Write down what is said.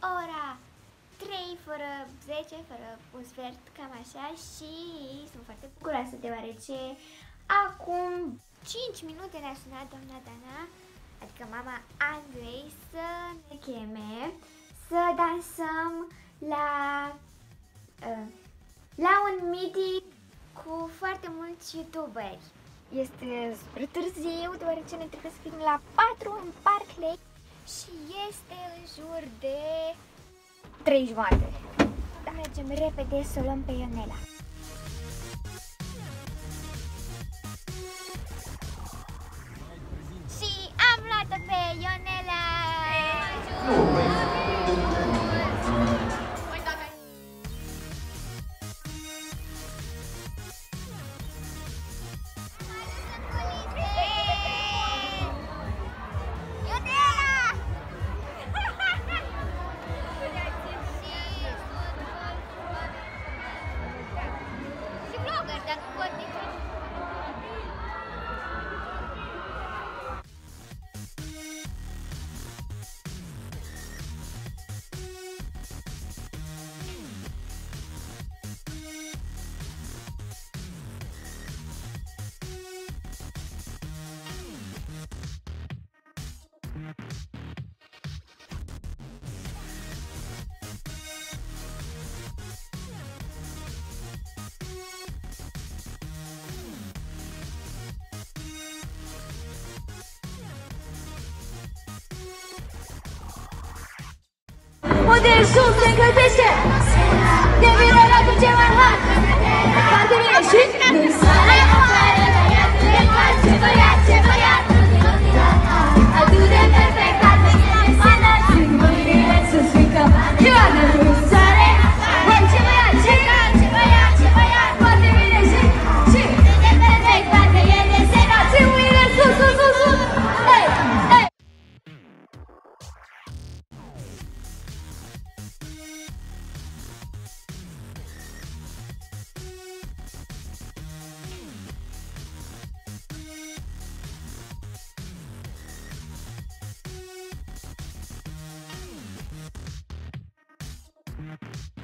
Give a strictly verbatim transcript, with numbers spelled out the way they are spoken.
ora trei fără zece, fără un sfert, cam așa, și sunt foarte bucuroasă deoarece acum cinci minute ne-a sunat doamna Dana, adică mama Andrei, să ne cheme să dansăm la, uh, la un meeting cu foarte mulți youtuberi. Este spre târziu, deoarece ne trebuie să fim la patru în Park Lake și este în jur de trei jumate. Da, mergem repede să o luăm pe Ionela. Și am luat-o pe Ionela! 我的数字可飞线，点明了那个千万汉，把对面去。 Thank you.